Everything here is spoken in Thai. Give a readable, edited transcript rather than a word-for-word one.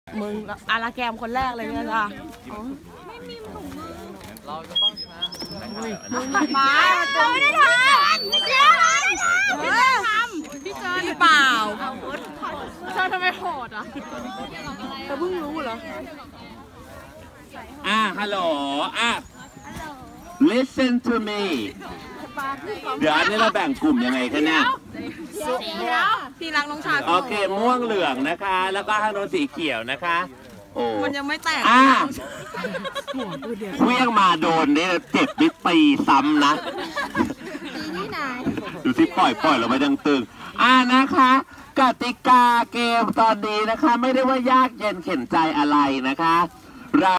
มึงอาราแกมคนแรกเลยเนี่ยจ้ะเราจะต้องชนะมึงมาเราไม่ได้ทำพี่เจพี่เจอหรือเปล่าเธอทำไมโหดอ่ะเธอเพิ่งรู้เหรอฮัลโหลlisten to me เดี๋ยวอันนี้เราแบ่งกลุ่มยังไงคะเนี่ยพี่รักน้องชายโอเคม่วงเหลืองนะคะแล้วก็ฮานนสีเขียวนะคะโอ้มันยังไม่แตกเครื่องมาโดนเนี่ยเจ็บนิดตีซ้ำนะตีที่ไหนดูสิปล่อยเราไปดังตึงนะคะกติกาเกมตอนนี้นะคะไม่ได้ว่ายากเย็นเข็นใจอะไรนะคะเรา